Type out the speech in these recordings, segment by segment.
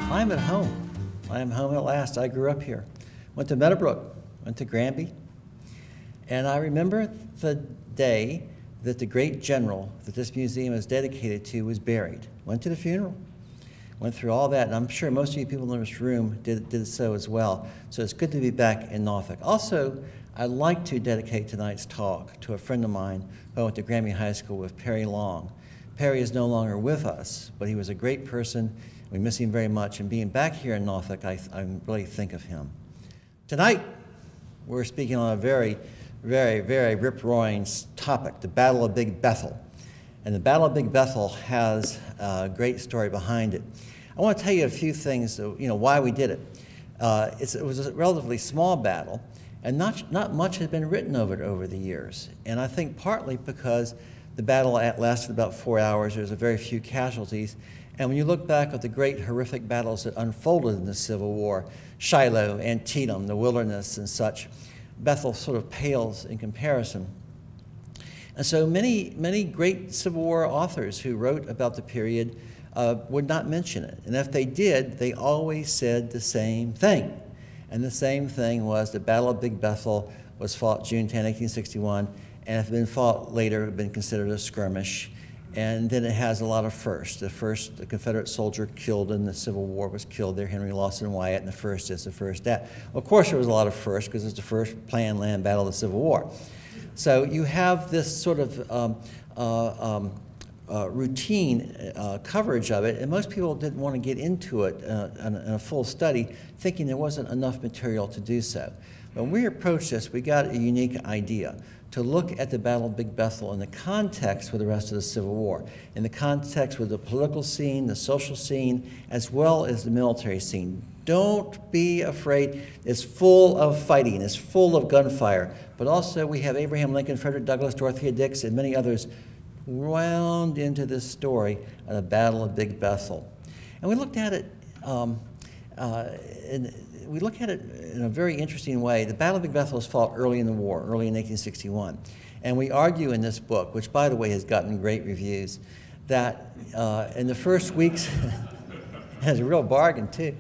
I'm at home. I am home at last. I grew up here. Went to Meadowbrook, went to Granby, and I remember the day that the great general that this museum is dedicated to was buried. Went to the funeral, went through all that, and I'm sure most of you people in this room did so as well. So it's good to be back in Norfolk. Also, I'd like to dedicate tonight's talk to a friend of mine who I went to Granby High School with, Perry Long. Perry is no longer with us, but he was a great person. We miss him very much, and being back here in Norfolk, I really think of him. Tonight, we're speaking on a very, very, very rip-roaring topic, the Battle of Big Bethel. And the Battle of Big Bethel has a great story behind it. I want to tell you a few things, why we did it. It was a relatively small battle, and not much has been written over the years. And I think partly because the battle lasted about 4 hours, there's a very few casualties. And when you look back at the great horrific battles that unfolded in the Civil War, Shiloh, Antietam, the Wilderness and such, Bethel sort of pales in comparison. And so many great Civil War authors who wrote about the period would not mention it. And if they did, they always said the same thing. And the same thing was the Battle of Big Bethel was fought June 10, 1861, and if it had been fought later, it had been considered a skirmish. And then it has a lot of firsts. The Confederate soldier killed in the Civil War was killed there, Henry Lawson Wyatt, and the first is the first that. Of course, there was a lot of firsts because it's the first planned land battle of the Civil War. So you have this sort of routine coverage of it, and most people didn't want to get into it in a full study, thinking there wasn't enough material to do so. When we approached this, we got a unique idea to look at the Battle of Big Bethel in the context with the rest of the Civil War, in the context with the political scene, the social scene, as well as the military scene. Don't be afraid. It's full of fighting. It's full of gunfire. But also we have Abraham Lincoln, Frederick Douglass, Dorothea Dix, and many others wound into this story of the Battle of Big Bethel. And we looked at it in a very interesting way. The Battle of Big Bethel was fought early in the war, early in 1861. And we argue in this book, which by the way has gotten great reviews, that in the first weeks, has a real bargain too,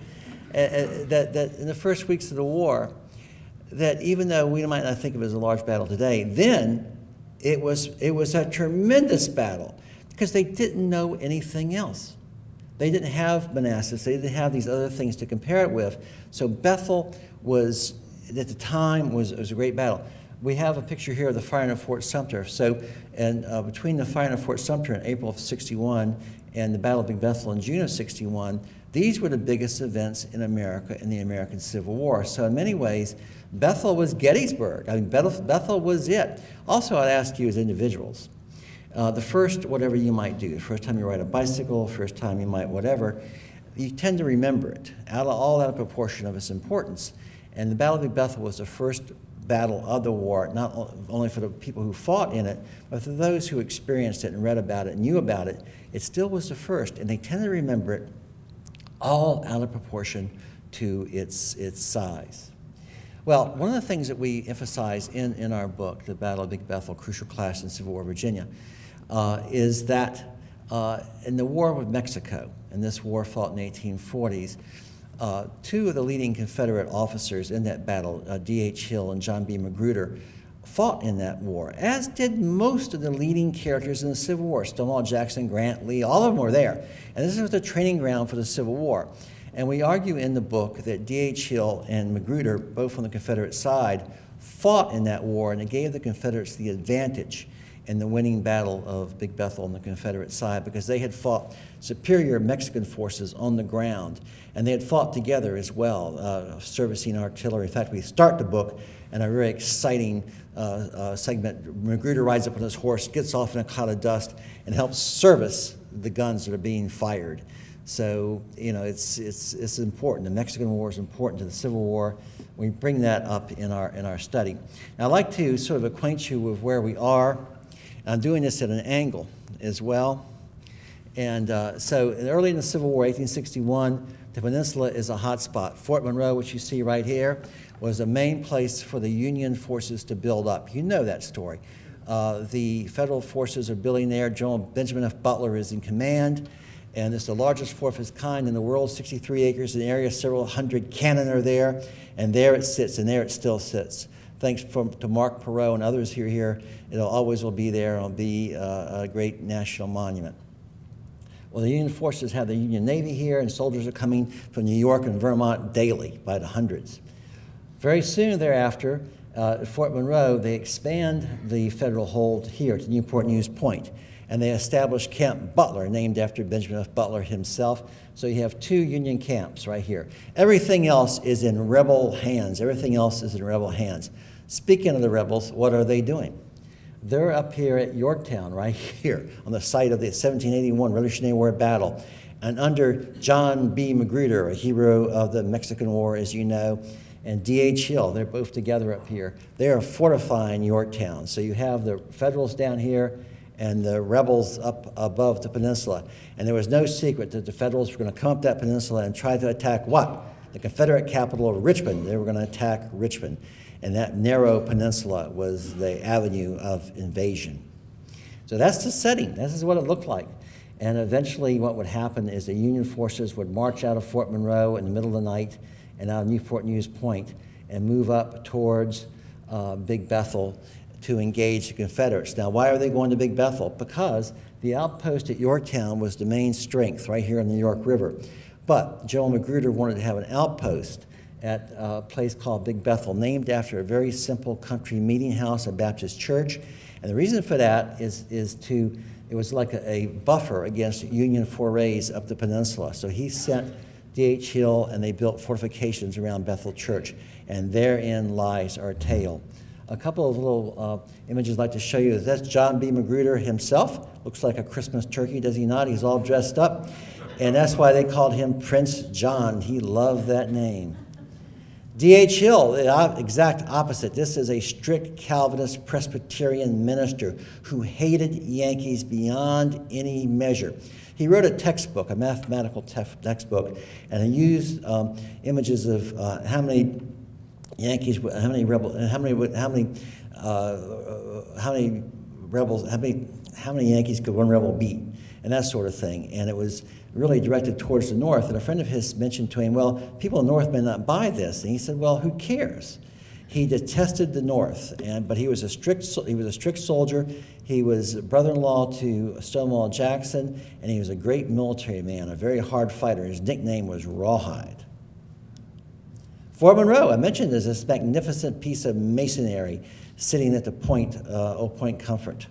that in the first weeks of the war, that even though we might not think of it as a large battle today, then it was a tremendous battle because they didn't know anything else. They didn't have Manassas. They didn't have these other things to compare it with. So Bethel was, at the time, was a great battle. We have a picture here of the firing of Fort Sumter. So between the firing of Fort Sumter in April of '61 and the Battle of Big Bethel in June of '61, these were the biggest events in America in the American Civil War. So in many ways, Bethel was Gettysburg. I mean, Bethel was it. Also, I'd ask you as individuals, the first whatever you might do, the first time you ride a bicycle, first time you might whatever, you tend to remember it, all out of proportion of its importance. And the Battle of Big Bethel was the first battle of the war, not only for the people who fought in it, but for those who experienced it and read about it and knew about it. It still was the first, and they tend to remember it all out of proportion to its size. Well, one of the things that we emphasize in our book, The Battle of Big Bethel, Crucial Clash in Civil War, Virginia, is that in the War with Mexico, and this war fought in the 1840s, two of the leading Confederate officers in that battle, D.H. Hill and John B. Magruder, fought in that war, as did most of the leading characters in the Civil War. Stonewall Jackson, Grant, Lee, all of them were there. And this was the training ground for the Civil War. And we argue in the book that D.H. Hill and Magruder, both on the Confederate side, fought in that war, and it gave the Confederates the advantage in the winning Battle of Big Bethel on the Confederate side because they had fought superior Mexican forces on the ground, and they had fought together as well, servicing artillery. In fact, we start the book in a very exciting segment. Magruder rides up on his horse, gets off in a cloud of dust, and helps service the guns that are being fired. So, it's important. The Mexican War is important to the Civil War. We bring that up in our study. Now, I'd like to sort of acquaint you with where we are. I'm doing this at an angle as well. And so early in the Civil War, 1861, the peninsula is a hot spot. Fort Monroe, which you see right here, was the main place for the Union forces to build up. You know that story. The federal forces are building there. General Benjamin F. Butler is in command. And it's the largest fort of its kind in the world, 63 acres in the area, several hundred cannon are there, and there it sits, and there it still sits. Thanks to Mark Perot and others here, it always will be there. It'll be a great national monument. Well, the Union forces have the Union Navy here, and soldiers are coming from New York and Vermont daily by the hundreds. Very soon thereafter, at Fort Monroe, they expand the federal hold here to Newport News Point, and they establish Camp Butler, named after Benjamin F. Butler himself. So you have 2 Union camps right here. Everything else is in rebel hands. Everything else is in rebel hands. Speaking of the rebels, what are they doing? They're up here at Yorktown, right here, on the site of the 1781 Revolutionary War battle. And under John B. Magruder, a hero of the Mexican War, as you know, and D.H. Hill, they're both together up here. They are fortifying Yorktown. So you have the Federals down here and the rebels up above the peninsula. And there was no secret that the Federals were going to come up that peninsula and try to attack what? The Confederate capital of Richmond. They were going to attack Richmond. And that narrow peninsula was the avenue of invasion. So that's the setting. This is what it looked like. And eventually what would happen is the Union forces would march out of Fort Monroe in the middle of the night and out of Newport News Point and move up towards Big Bethel to engage the Confederates. Now, why are they going to Big Bethel? Because the outpost at Yorktown was the main strength right here on the York River. But General Magruder wanted to have an outpost at a place called Big Bethel, named after a very simple country meeting house, a Baptist church. And the reason for that is it was like a buffer against Union forays up the peninsula. So he sent D.H. Hill, and they built fortifications around Bethel Church. And therein lies our tale. A couple of little images I'd like to show you. That's John B. Magruder himself. Looks like a Christmas turkey, does he not? He's all dressed up. And that's why they called him Prince John. He loved that name. D.H. Hill, the exact opposite. This is a strict Calvinist Presbyterian minister who hated Yankees beyond any measure. He wrote a textbook, a mathematical textbook, and he used images of how many Yankees, how many Yankees could one rebel beat, and that sort of thing. And it was really directed towards the North. And a friend of his mentioned to him, well, people in the North may not buy this. And he said, well, who cares? He detested the North, but he was a strict soldier. He was brother-in-law to Stonewall Jackson, and he was a great military man, a very hard fighter. His nickname was Rawhide. Fort Monroe, I mentioned, is this magnificent piece of masonry sitting at the point, Old Point Comfort.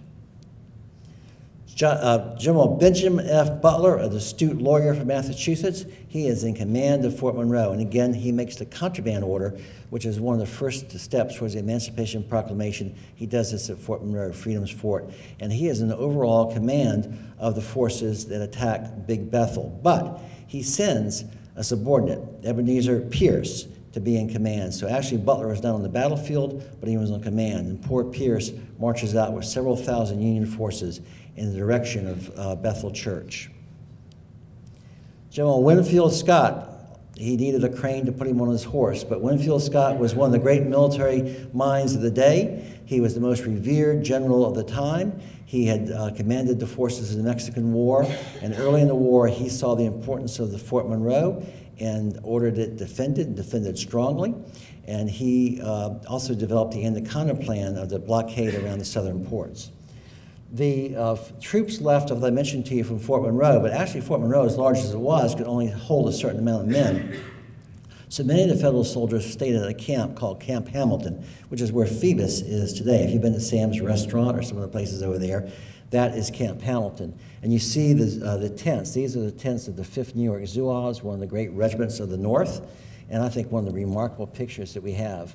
General Benjamin F. Butler, an astute lawyer from Massachusetts, he is in command of Fort Monroe. And again, he makes the contraband order, which is one of the first steps towards the Emancipation Proclamation. He does this at Fort Monroe, Freedom's Fort. And he is in overall command of the forces that attack Big Bethel. But he sends a subordinate, Ebenezer Pierce, to be in command. So actually Butler was not on the battlefield, but he was on command. And poor Pierce marches out with several thousand Union forces in the direction of Bethel Church. General Winfield Scott, he needed a crane to put him on his horse, but Winfield Scott was one of the great military minds of the day. He was the most revered general of the time. He had commanded the forces in the Mexican War, and early in the war he saw the importance of the Fort Monroe and ordered it defended strongly. And he also developed the Anaconda Plan of the blockade around the southern ports. The troops left, as I mentioned to you, from Fort Monroe, but actually Fort Monroe, as large as it was, could only hold a certain amount of men. So many of the Federal soldiers stayed at a camp called Camp Hamilton, which is where Phoebus is today. If you've been to Sam's Restaurant or some of the places over there, that is Camp Hamilton. And you see the tents. These are the tents of the 5th New York Zouaves, one of the great regiments of the North, and I think one of the remarkable pictures that we have.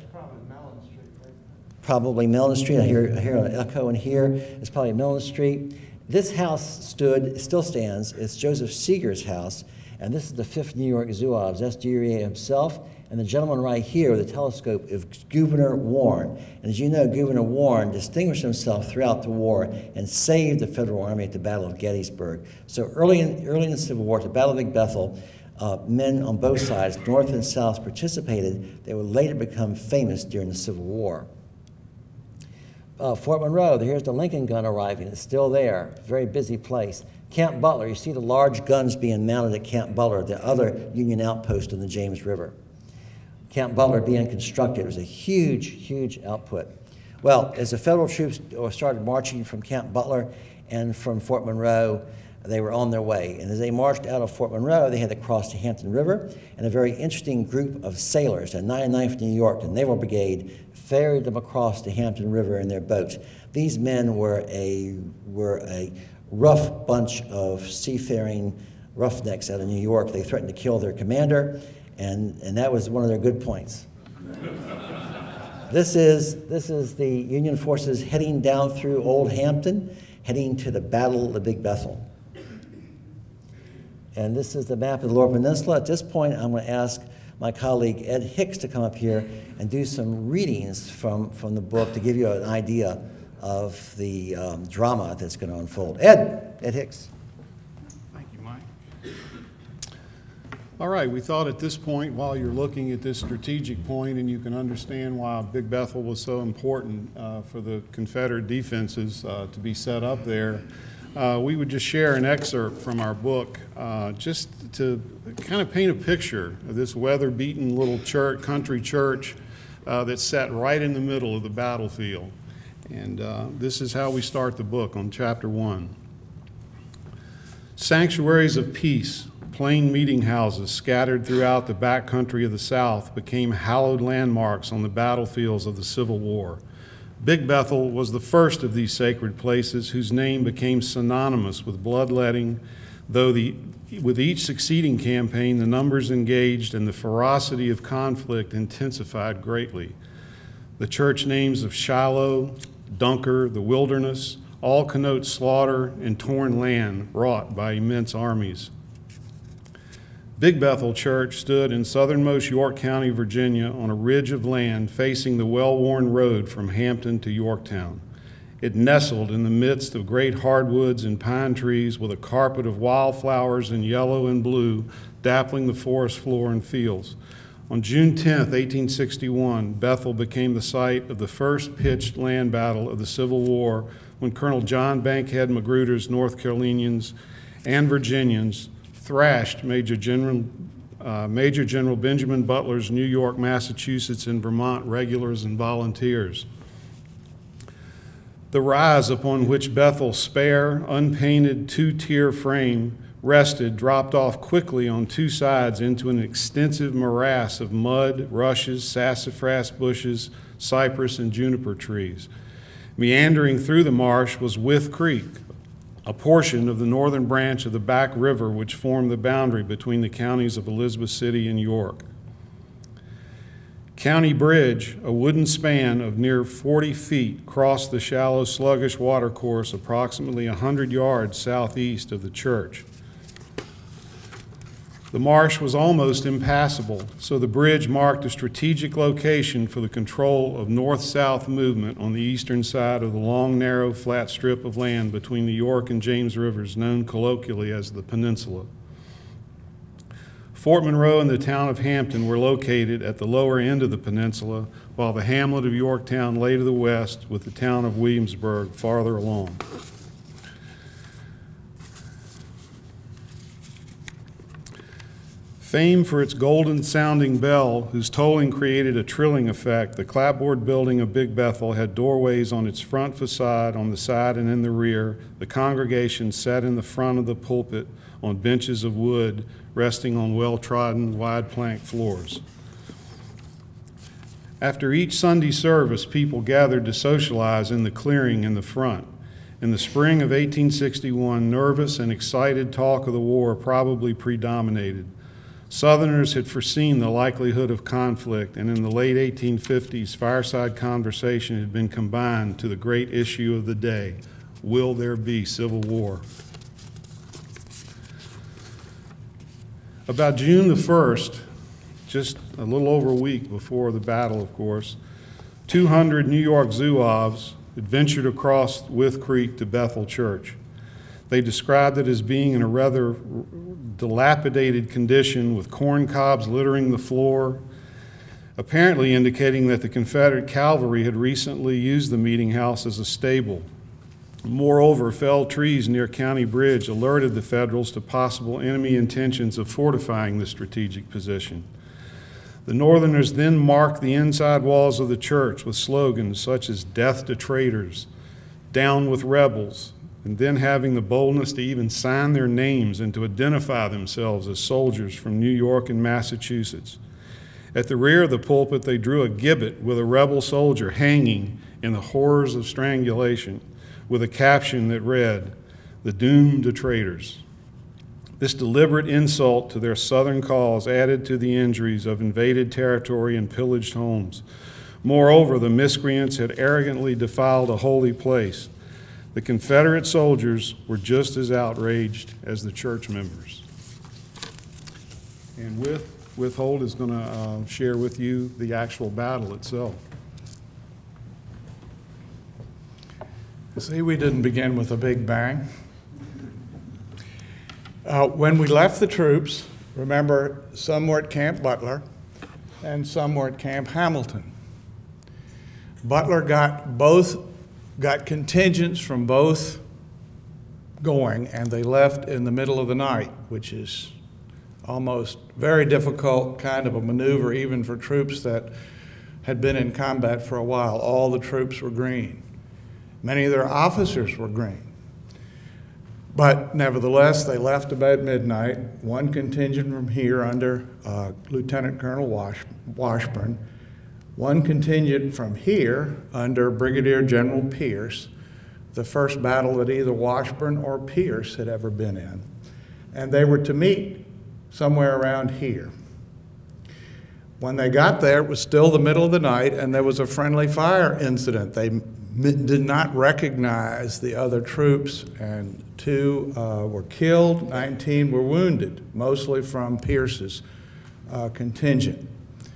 Probably Mellon Street. I hear an echo in here. It's probably Mellon Street. This house still stands. It's Joseph Seeger's house, and this is the 5th New York Zouaves. That's Duryea himself, and the gentleman right here with the telescope is Gouverneur Warren. And as you know, Gouverneur Warren distinguished himself throughout the war and saved the Federal Army at the Battle of Gettysburg. So early in the Civil War, at the Battle of Big Bethel, men on both sides, North and South, participated. They would later become famous during the Civil War. Fort Monroe, here's the Lincoln gun arriving. It's still there. Very busy place. Camp Butler, you see the large guns being mounted at Camp Butler, the other Union outpost on the James River. Camp Butler being constructed, it was a huge, huge output. Well, as the federal troops started marching from Camp Butler and from Fort Monroe, they were on their way. And as they marched out of Fort Monroe, they had to cross the Hampton River, and a very interesting group of sailors, the 99th New York, the Naval Brigade, ferried them across the Hampton River in their boats. These men were a rough bunch of seafaring roughnecks out of New York. They threatened to kill their commander, and that was one of their good points. This is the Union forces heading down through Old Hampton, heading to the Battle of Big Bethel. And this is the map of the Lower Peninsula. At this point, I'm going to ask my colleague Ed Hicks to come up here and do some readings from the book to give you an idea of the drama that's going to unfold. Ed Hicks. Thank you, Mike. All right, we thought at this point, while you're looking at this strategic point and you can understand why Big Bethel was so important for the Confederate defenses to be set up there, we would just share an excerpt from our book just to kind of paint a picture of this weather-beaten little church, country church that's set right in the middle of the battlefield. And this is how we start the book on chapter 1. Sanctuaries of peace, plain meeting houses scattered throughout the back country of the South became hallowed landmarks on the battlefields of the Civil War. Big Bethel was the first of these sacred places whose name became synonymous with bloodletting, though with each succeeding campaign, the numbers engaged and the ferocity of conflict intensified greatly. The church names of Shiloh, Dunker, the Wilderness, all connote slaughter and torn land wrought by immense armies. Big Bethel Church stood in southernmost York County, Virginia, on a ridge of land facing the well-worn road from Hampton to Yorktown. It nestled in the midst of great hardwoods and pine trees with a carpet of wildflowers in yellow and blue dappling the forest floor and fields. On June 10, 1861, Bethel became the site of the first pitched land battle of the Civil War when Colonel John Bankhead Magruder's North Carolinians and Virginians thrashed Major General Benjamin Butler's New York, Massachusetts, and Vermont regulars and volunteers. The rise upon which Bethel's spare, unpainted two-tier frame rested dropped off quickly on two sides into an extensive morass of mud, rushes, sassafras bushes, cypress, and juniper trees. Meandering through the marsh was Wythe Creek, a portion of the northern branch of the Back River which formed the boundary between the counties of Elizabeth City and York. County Bridge, a wooden span of near 40 feet, crossed the shallow, sluggish watercourse approximately 100 yards southeast of the church. The marsh was almost impassable, so the bridge marked a strategic location for the control of north-south movement on the eastern side of the long, narrow, flat strip of land between the York and James Rivers, known colloquially as the Peninsula. Fort Monroe and the town of Hampton were located at the lower end of the peninsula, while the hamlet of Yorktown lay to the west, with the town of Williamsburg farther along. Famed for its golden-sounding bell, whose tolling created a trilling effect, the clapboard building of Big Bethel had doorways on its front facade, on the side and in the rear. The congregation sat in the front of the pulpit on benches of wood, resting on well-trodden, wide-plank floors. After each Sunday service, people gathered to socialize in the clearing in the front. In the spring of 1861, nervous and excited talk of the war probably predominated. Southerners had foreseen the likelihood of conflict, and in the late 1850s, fireside conversation had been combined to the great issue of the day: will there be civil war? About June the 1st, just a little over a week before the battle, of course, 200 New York Zouaves had ventured across Wythe Creek to Bethel Church. They described it as being in a rather dilapidated condition, with corn cobs littering the floor, apparently indicating that the Confederate cavalry had recently used the meeting house as a stable. Moreover, felled trees near County Bridge alerted the Federals to possible enemy intentions of fortifying the strategic position. The Northerners then marked the inside walls of the church with slogans such as "Death to traitors," "Down with rebels," and then having the boldness to even sign their names and to identify themselves as soldiers from New York and Massachusetts. At the rear of the pulpit, they drew a gibbet with a rebel soldier hanging in the horrors of strangulation, with a caption that read, "The doom to traitors." This deliberate insult to their Southern cause added to the injuries of invaded territory and pillaged homes. Moreover, the miscreants had arrogantly defiled a holy place. The Confederate soldiers were just as outraged as the church members. And Withhold is going to share with you the actual battle itself. See, we didn't begin with a big bang. When we left the troops, remember, some were at Camp Butler and some were at Camp Hamilton. Butler got contingents from both going, and they left in the middle of the night, which is almost very difficult kind of a maneuver even for troops that had been in combat for a while. All the troops were green. Many of their officers were green. But nevertheless, they left about midnight. One contingent from here under Lieutenant Colonel Washburn, one contingent from here under Brigadier General Pierce, the first battle that either Washburn or Pierce had ever been in. And they were to meet somewhere around here. When they got there, it was still the middle of the night, and there was a friendly fire incident. They did not recognize the other troops, and 2 were killed, 19 were wounded, mostly from Pierce's contingent.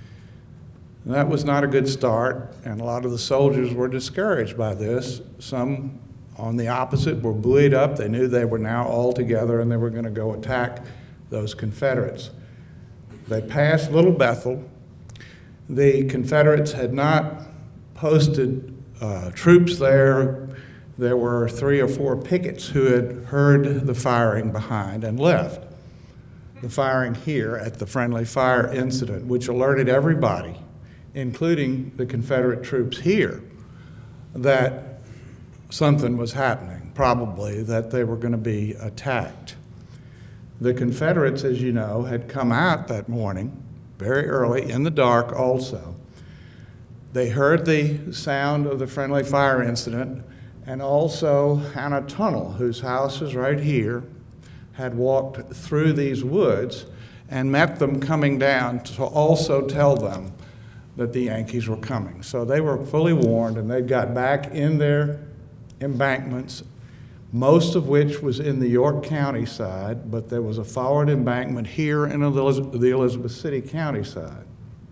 And that was not a good start, and a lot of the soldiers were discouraged by this. Some, on the opposite, were buoyed up. They knew they were now all together and they were going to go attack those Confederates. They passed Little Bethel. The Confederates had not posted troops there. There were 3 or 4 pickets who had heard the firing behind and left. The firing here at the friendly fire incident, which alerted everybody, including the Confederate troops here, that something was happening, probably that they were going to be attacked. The Confederates, as you know, had come out that morning, very early, in the dark also. They heard the sound of the friendly fire incident, and also Hannah Tunnell, whose house is right here, had walked through these woods and met them coming down to also tell them that the Yankees were coming. So they were fully warned, and they got back in their embankments, most of which was in the York County side, but there was a forward embankment here in the Elizabeth City County side.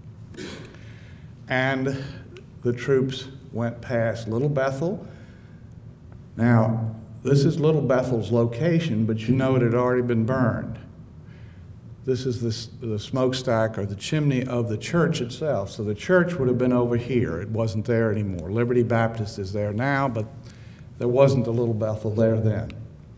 And the troops went past Little Bethel. Now, this is Little Bethel's location, but you know it had already been burned. This is the smokestack or the chimney of the church itself. So the church would have been over here. It wasn't there anymore. Liberty Baptist is there now, but there wasn't a Little Bethel there then.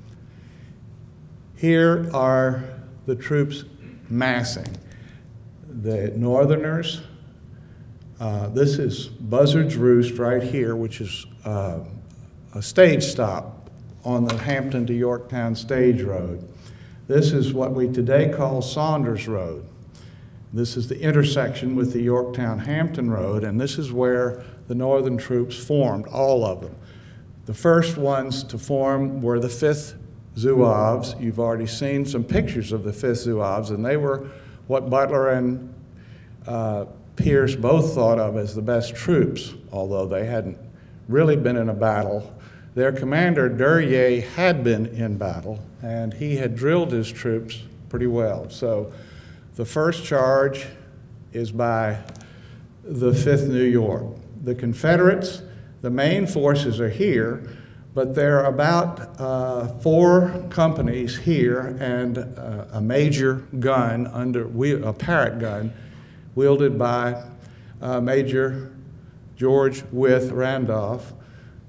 Here are the troops massing. The Northerners, this is Buzzard's Roost right here, which is a stage stop on the Hampton to Yorktown Stage Road. This is what we today call Saunders Road. This is the intersection with the Yorktown-Hampton Road, and this is where the Northern troops formed, all of them. The first ones to form were the 5th Zouaves. You've already seen some pictures of the 5th Zouaves, and they were what Butler and Pierce both thought of as the best troops, although they hadn't really been in a battle. Their commander, Duryea, had been in battle, and he had drilled his troops pretty well. So the first charge is by the 5th New York. The Confederates, the main forces are here, but there are about 4 companies here and a major gun, a Parrott gun, wielded by Major George Wythe Randolph,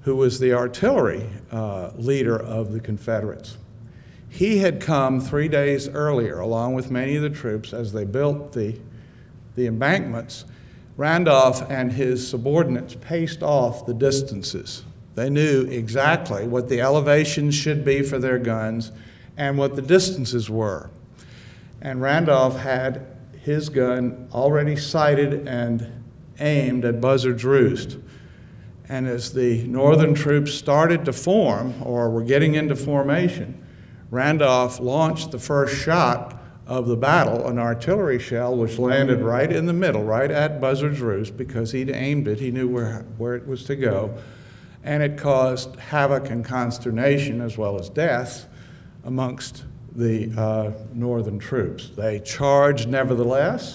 who was the artillery leader of the Confederates. He had come 3 days earlier, along with many of the troops, as they built the embankments. Randolph and his subordinates paced off the distances. They knew exactly what the elevations should be for their guns and what the distances were. And Randolph had his gun already sighted and aimed at Buzzard's Roost. And as the Northern troops started to form, or were getting into formation, Randolph launched the first shot of the battle, an artillery shell, which landed right in the middle, right at Buzzard's Roost, because he'd aimed it, he knew where it was to go. And it caused havoc and consternation, as well as deaths, amongst the Northern troops. They charged nevertheless,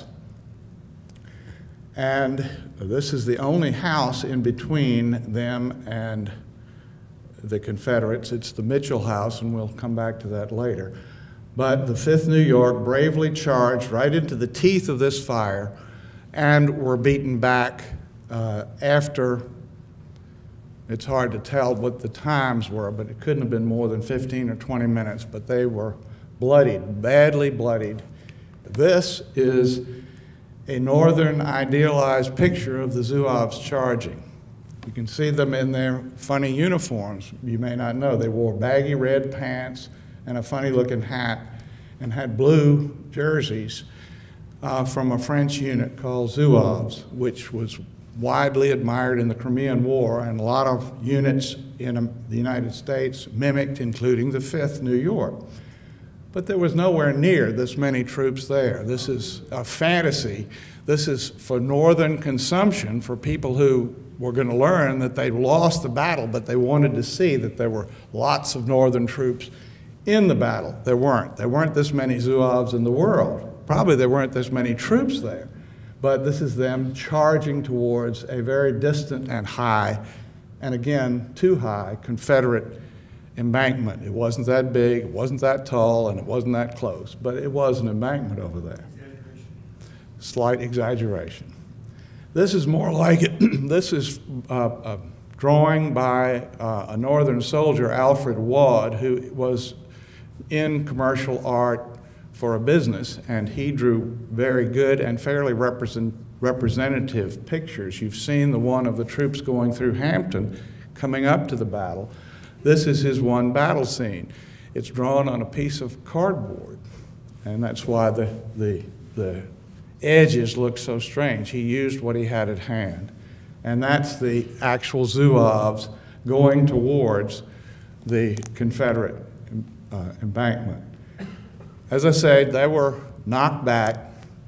and this is the only house in between them and the Confederates. It's the Mitchell House, and we'll come back to that later. But the 5th New York bravely charged right into the teeth of this fire and were beaten back after, it's hard to tell what the times were, but it couldn't have been more than 15 or 20 minutes, but they were bloodied, badly bloodied. This is a Northern idealized picture of the Zouaves charging. You can see them in their funny uniforms. You may not know, they wore baggy red pants and a funny looking hat and had blue jerseys from a French unit called Zouaves, which was widely admired in the Crimean War, and a lot of units in the United States mimicked, including the 5th New York. But there was nowhere near this many troops there. This is a fantasy. This is for Northern consumption, for people who were going to learn that they lost the battle, but they wanted to see that there were lots of Northern troops in the battle. There weren't. There weren't this many Zouaves in the world. Probably there weren't this many troops there. But this is them charging towards a very distant and high, and again, too high, Confederate embankment. It wasn't that big, it wasn't that tall, and it wasn't that close, but it was an embankment over there. Slight exaggeration. This is more like it. This is a drawing by a Northern soldier, Alfred Waud, who was in commercial art for a business, and he drew very good and fairly representative pictures. You've seen the one of the troops going through Hampton, coming up to the battle. This is his one battle scene. It's drawn on a piece of cardboard, and that's why the edges look so strange. He used what he had at hand, and that's the actual Zouaves going towards the Confederate embankment. As I said, they were knocked back,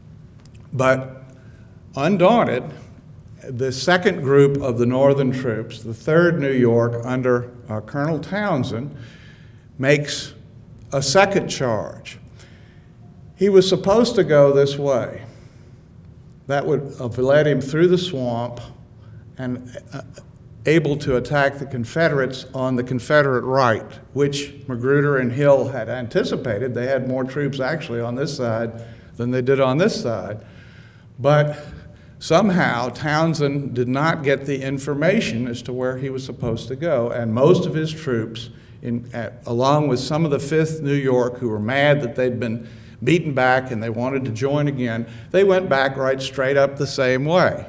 but undaunted, the second group of the Northern troops, the 3rd New York under Colonel Townsend, makes a second charge. He was supposed to go this way. That would have led him through the swamp and able to attack the Confederates on the Confederate right, which Magruder and Hill had anticipated. They had more troops actually on this side than they did on this side. But somehow Townsend did not get the information as to where he was supposed to go, and most of his troops, along with some of the 5th New York who were mad that they'd been beaten back and they wanted to join again, they went back right straight up the same way.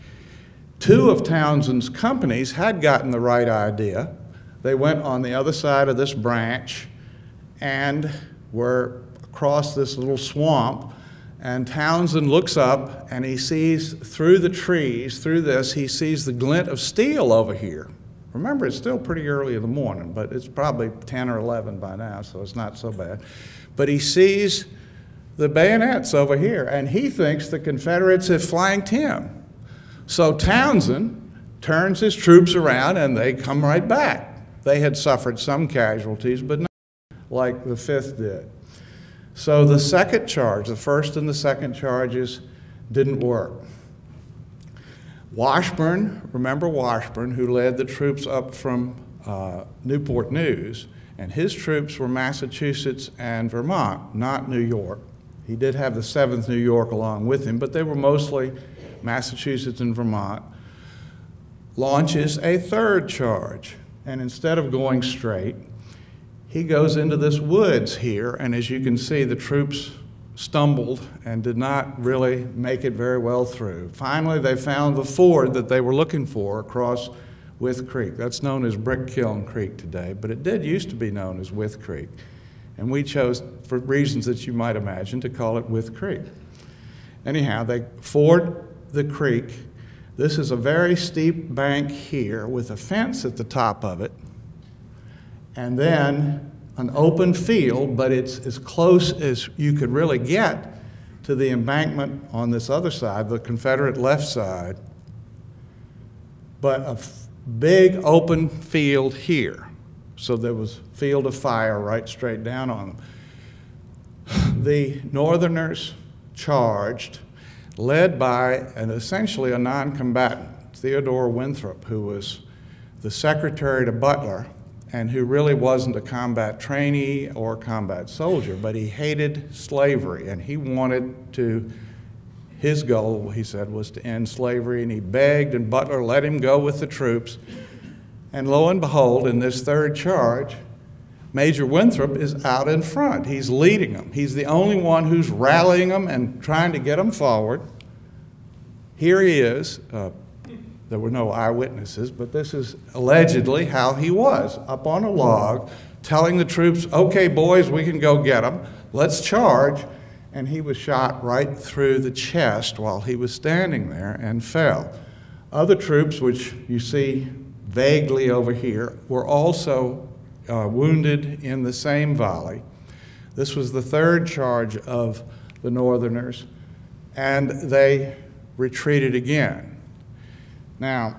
2 of Townsend's companies had gotten the right idea. They went on the other side of this branch and were across this little swamp, and Townsend looks up and he sees through the trees, through this, he sees the glint of steel over here. Remember, it's still pretty early in the morning, but it's probably 10 or 11 by now, so it's not so bad. But he sees the bayonets over here, and he thinks the Confederates have flanked him. So Townsend turns his troops around and they come right back. They had suffered some casualties, but not like the 5th did. So the second charge, the first and the second charges, didn't work. Washburn, remember Washburn, who led the troops up from Newport News, and his troops were Massachusetts and Vermont, not New York. He did have the 7th New York along with him, but they were mostly Massachusetts and Vermont. launches a third charge. And instead of going straight, he goes into this woods here, and as you can see, the troops stumbled and did not really make it very well through. Finally, they found the ford that they were looking for across Wythe Creek. That's known as Brick Kiln Creek today, but it did used to be known as Wythe Creek. And we chose, for reasons that you might imagine, to call it Wythe Creek. Anyhow, they ford the creek. This is a very steep bank here with a fence at the top of it, and then an open field, but it's as close as you could really get to the embankment on this other side, the Confederate left side, but a big open field here. So there was a field of fire right straight down on them. The Northerners charged, led by essentially a non-combatant, Theodore Winthrop, who was the secretary to Butler and who really wasn't a combat trainee or combat soldier, but he hated slavery, and he wanted to, his goal, he said, was to end slavery, and he begged, and Butler let him go with the troops. And lo and behold, in this third charge, Major Winthrop is out in front. He's leading them. He's the only one who's rallying them and trying to get them forward. Here he is. There were no eyewitnesses, but this is allegedly how he was, up on a log, telling the troops, okay, boys, we can go get them. Let's charge. And he was shot right through the chest while he was standing there and fell. Other troops, which you see vaguely over here, were also wounded in the same volley. This was the third charge of the Northerners, and they retreated again. Now,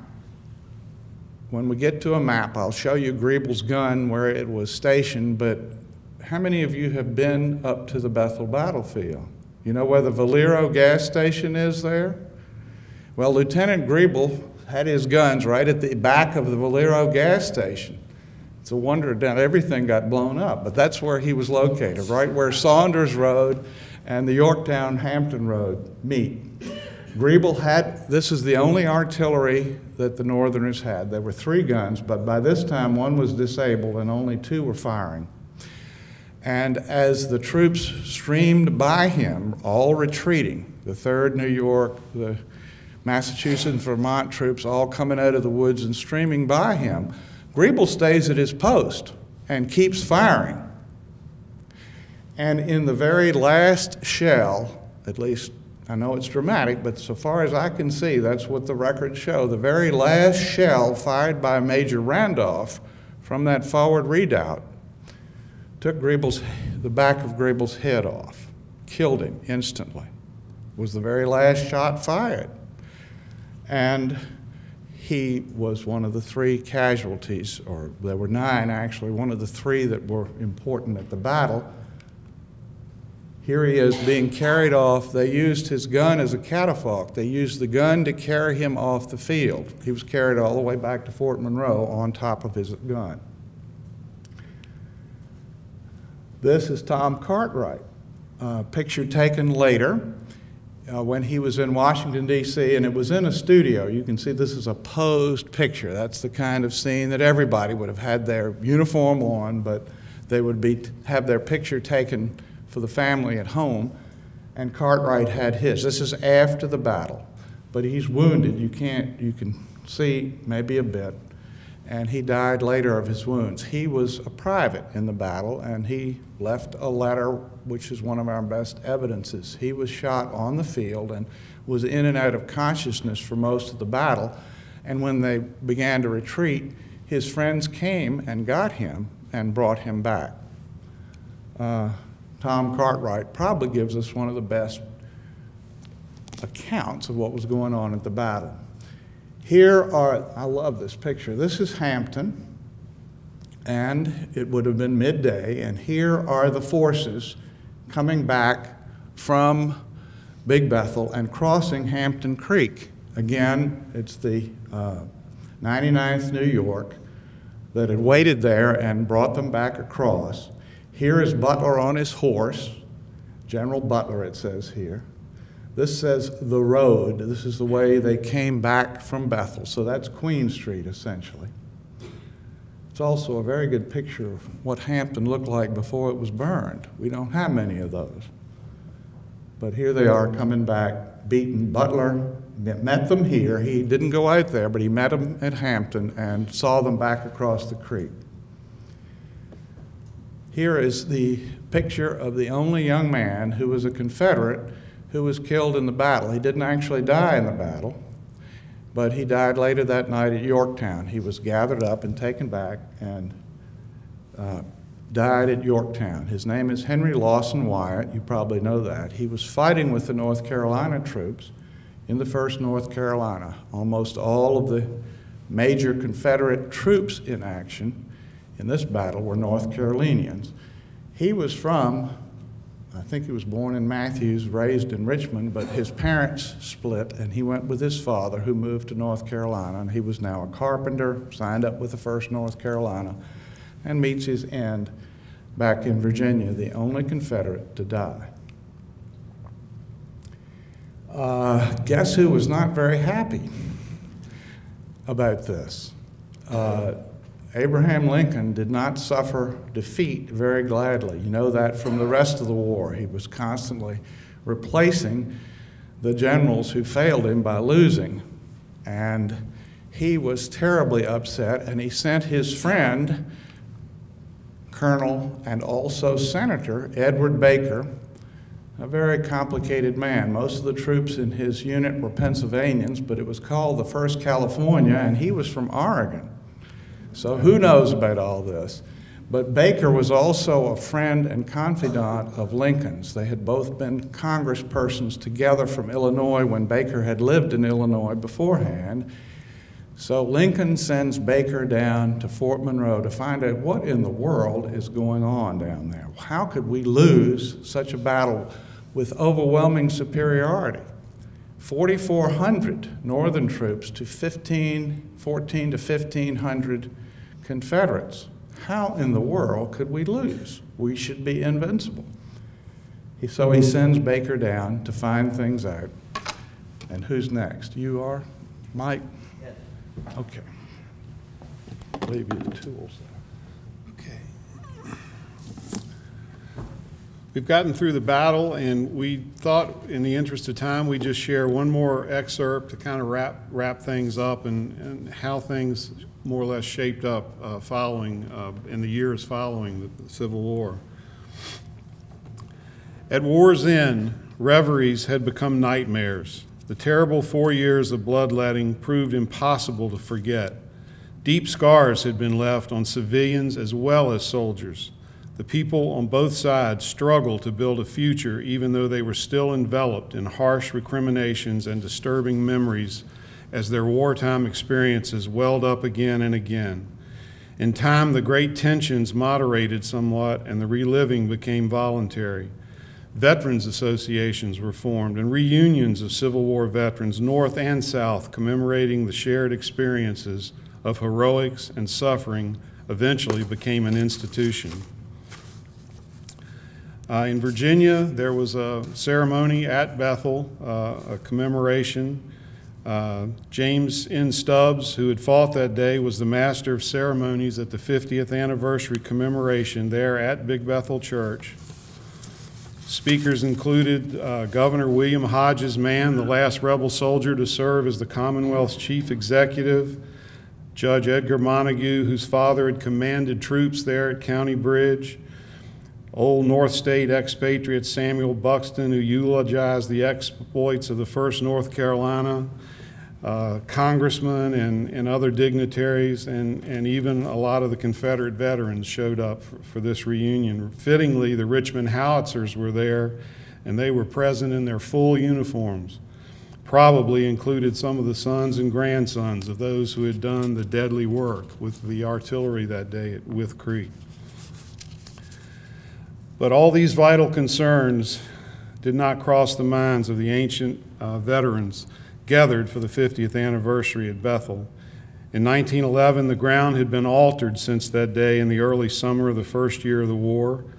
when we get to a map, I'll show you Griebel's gun where it was stationed, but how many of you have been up to the Bethel battlefield? You know where the Valero gas station is there? Well, Lieutenant Griebel had his guns right at the back of the Valero gas station. It's a wonder that everything got blown up, but that's where he was located, right where Saunders Road and the Yorktown Hampton Road meet. Griebel had, this is the only artillery that the Northerners had. There were 3 guns, but by this time one was disabled and only 2 were firing. And as the troops streamed by him, all retreating, the 3rd New York, the Massachusetts and Vermont troops all coming out of the woods and streaming by him, Griebel stays at his post and keeps firing. And in the very last shell, at least I know it's dramatic, but so far as I can see, that's what the records show. The very last shell fired by Major Randolph from that forward redoubt took the back of Griebel's head off, killed him instantly. It was the very last shot fired. And he was one of the 3 casualties, or there were 9 actually, one of the 3 that were important at the battle. Here he is being carried off. They used his gun as a catafalque. They used the gun to carry him off the field. He was carried all the way back to Fort Monroe on top of his gun. This is Tom Cartwright, a picture taken later when he was in Washington, D.C., and it was in a studio. You can see this is a posed picture. That's the kind of scene that everybody would have had their uniform on, but they would have their picture taken for the family at home, and Cartwright had his. This is after the battle, but he's wounded. You can see maybe a bit, and he died later of his wounds. He was a private in the battle, and he left a letter, which is one of our best evidences. He was shot on the field and was in and out of consciousness for most of the battle, and when they began to retreat, his friends came and got him and brought him back. Tom Cartwright probably gives us one of the best accounts of what was going on at the battle. Here are, I love this picture. This is Hampton, and it would have been midday, and here are the forces coming back from Big Bethel and crossing Hampton Creek. Again, it's the 99th New York that had waited there and brought them back across. Here is Butler on his horse, General Butler it says here. This says the road. This is the way they came back from Bethel. So that's Queen Street, essentially. It's also a very good picture of what Hampton looked like before it was burned. We don't have many of those. But here they are coming back, beaten. Butler met them here. He didn't go out there, but he met them at Hampton and saw them back across the creek. Here is the picture of the only young man who was a Confederate who was killed in the battle. He didn't actually die in the battle, but he died later that night at Yorktown. He was gathered up and taken back and died at Yorktown. His name is Henry Lawson Wyatt. You probably know that. He was fighting with the North Carolina troops in the 1st North Carolina. Almost all of the major Confederate troops in action in this battle were North Carolinians. He was from, I think he was born in Matthews, raised in Richmond, but his parents split and he went with his father who moved to North Carolina, and he was now a carpenter, signed up with the 1st North Carolina, and meets his end back in Virginia, the only Confederate to die. Guess who was not very happy about this? Abraham Lincoln did not suffer defeat very gladly. You know that from the rest of the war. He was constantly replacing the generals who failed him by losing. And he was terribly upset, and he sent his friend, Colonel and also Senator Edward Baker, a very complicated man. Most of the troops in his unit were Pennsylvanians, but it was called the 1st California, and he was from Oregon. So who knows about all this? But Baker was also a friend and confidant of Lincoln's. They had both been congresspersons together from Illinois when Baker had lived in Illinois beforehand. So Lincoln sends Baker down to Fort Monroe to find out what in the world is going on down there. How could we lose such a battle with overwhelming superiority? 4,400 Northern troops to 14 to 1,500 Confederates. How in the world could we lose? We should be invincible. So he sends Baker down to find things out. And who's next? You are? Mike? Yes. Okay. I'll leave you the tools there. Okay. We've gotten through the battle, and we thought, in the interest of time, we'd just share one more excerpt to kind of wrap things up and how things more or less shaped up in the years following the Civil War. At war's end, reveries had become nightmares. The terrible 4 years of bloodletting proved impossible to forget. Deep scars had been left on civilians as well as soldiers. The people on both sides struggled to build a future even though they were still enveloped in harsh recriminations and disturbing memories as their wartime experiences welled up again and again. In time, the great tensions moderated somewhat and the reliving became voluntary. Veterans associations were formed and reunions of Civil War veterans, North and South, commemorating the shared experiences of heroics and suffering eventually became an institution. In Virginia, there was a ceremony at Bethel, a commemoration. James N. Stubbs, who had fought that day, was the master of ceremonies at the 50th anniversary commemoration there at Big Bethel Church. Speakers included Governor William Hodges Mann, the last rebel soldier to serve as the Commonwealth's chief executive, Judge Edgar Montague, whose father had commanded troops there at County Bridge, Old North State expatriate Samuel Buxton, who eulogized the exploits of the 1st North Carolina, congressmen and other dignitaries, and even a lot of the Confederate veterans showed up for this reunion. Fittingly, the Richmond Howitzers were there, and they were present in their full uniforms. Probably included some of the sons and grandsons of those who had done the deadly work with the artillery that day at Wythe Creek. But all these vital concerns did not cross the minds of the ancient veterans gathered for the 50th anniversary at Bethel. In 1911, the ground had been altered since that day in the early summer of the first year of the war.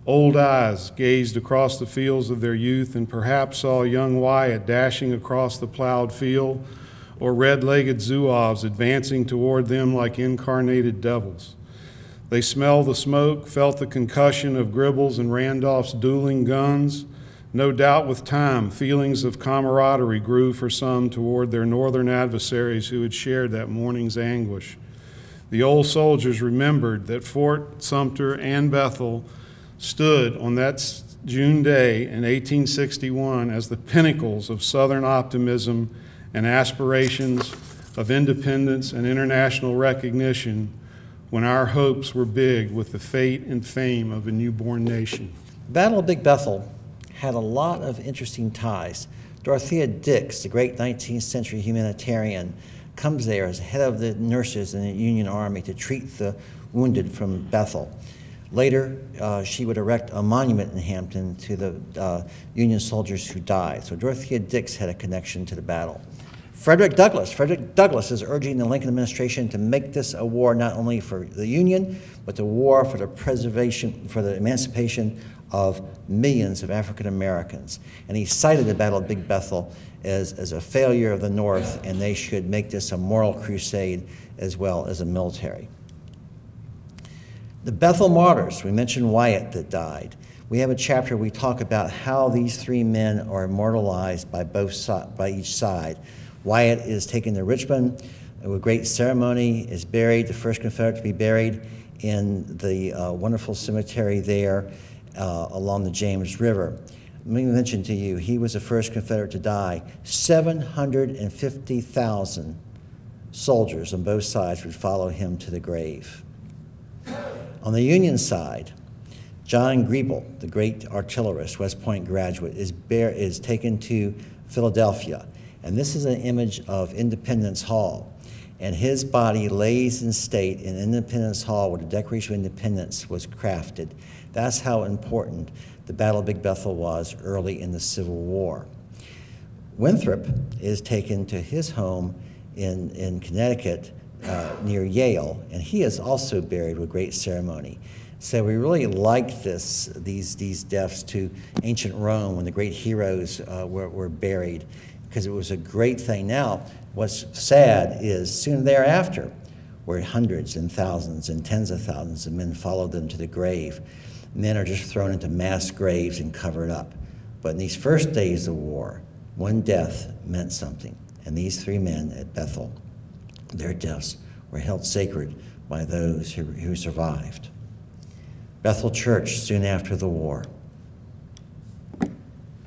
Old eyes gazed across the fields of their youth and perhaps saw young Wyatt dashing across the plowed field, or red-legged Zouaves advancing toward them like incarnated devils. They smelled the smoke, felt the concussion of Gribble's and Randolph's dueling guns. No doubt with time, feelings of camaraderie grew for some toward their northern adversaries who had shared that morning's anguish. The old soldiers remembered that Fort Sumter and Bethel stood on that June day in 1861 as the pinnacles of Southern optimism and aspirations of independence and international recognition when our hopes were big with the fate and fame of a newborn nation. Battle of Big Bethel had a lot of interesting ties. Dorothea Dix, the great 19th century humanitarian, comes there as head of the nurses in the Union Army to treat the wounded from Bethel. Later, she would erect a monument in Hampton to the Union soldiers who died. So Dorothea Dix had a connection to the battle. Frederick Douglass is urging the Lincoln administration to make this a war not only for the Union, but the war for the preservation, for the emancipation of millions of African Americans. And he cited the Battle of Big Bethel as a failure of the North, and they should make this a moral crusade as well as a military. The Bethel martyrs, we mentioned Wyatt that died. We have a chapter we talk about how these three men are immortalized by each side. Wyatt is taken to Richmond with great ceremony, is buried, the first Confederate to be buried in the wonderful cemetery there along the James River. Let me mention to you, he was the first Confederate to die. 750,000 soldiers on both sides would follow him to the grave. On the Union side, John Griebel, the great artillerist, West Point graduate, is taken to Philadelphia. And this is an image of Independence Hall. And his body lays in state in Independence Hall where the Declaration of Independence was crafted. That's how important the Battle of Big Bethel was early in the Civil War. Winthrop is taken to his home in Connecticut near Yale, and he is also buried with great ceremony. So we really like these deaths to ancient Rome when the great heroes were buried, because it was a great thing. Now, what's sad is soon thereafter, where hundreds and thousands and tens of thousands of men followed them to the grave. Men are just thrown into mass graves and covered up. But in these first days of war, one death meant something. And these three men at Bethel, their deaths were held sacred by those who survived. Bethel Church soon after the war. I think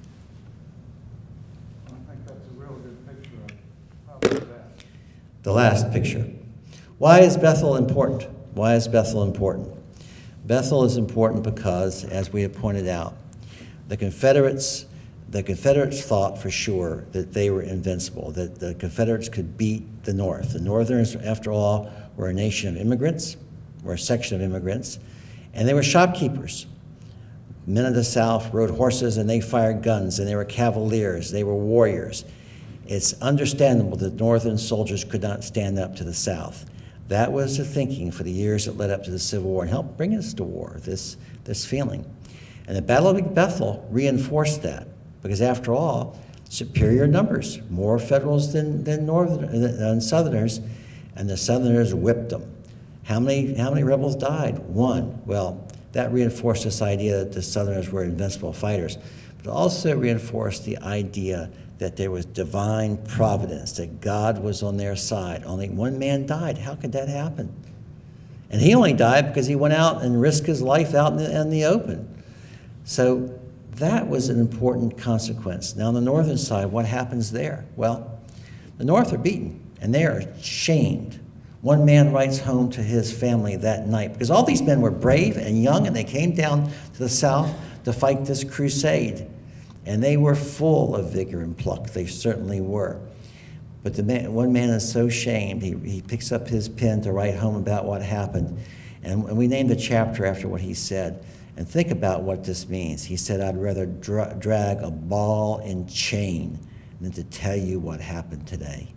that's a real good picture of that. The last picture. Why is Bethel important? Why is Bethel important? Bethel is important because, as we have pointed out, the Confederates thought for sure that they were invincible, that the Confederates could beat the North. The Northerners, after all, were a nation of immigrants, were a section of immigrants, and they were shopkeepers. Men of the South rode horses and they fired guns, and they were cavaliers, they were warriors. It's understandable that Northern soldiers could not stand up to the South. That was the thinking for the years that led up to the Civil War and helped bring us to war, this feeling. And the Battle of Big Bethel reinforced that, because after all, superior numbers, more Federals than Southerners, and the Southerners whipped them. How many rebels died? One. Well, that reinforced this idea that the Southerners were invincible fighters, but also reinforced the idea that there was divine providence, that God was on their side. Only one man died. How could that happen? And he only died because he went out and risked his life out in the open. So that was an important consequence. Now on the northern side, what happens there? Well, the North are beaten, and they are shamed. One man writes home to his family that night, because all these men were brave and young, and they came down to the South to fight this crusade. And they were full of vigor and pluck. They certainly were. But one man is so shamed, he picks up his pen to write home about what happened. And we named a chapter after what he said. And think about what this means. He said, "I'd rather drag a ball and chain than to tell you what happened today."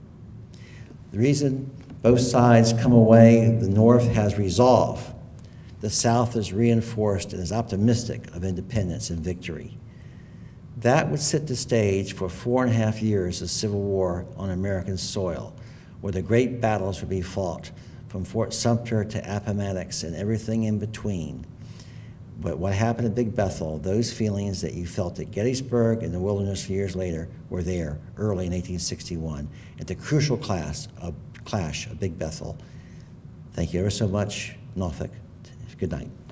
The reason both sides come away, the North has resolve the South is reinforced and is optimistic of independence and victory. That would set the stage for 4.5 years of civil war on American soil, where the great battles would be fought from Fort Sumter to Appomattox and everything in between. But what happened at Big Bethel, those feelings that you felt at Gettysburg and the Wilderness years later were there early in 1861 at the crucial clash of Big Bethel. Thank you ever so much, Norfolk. Good night.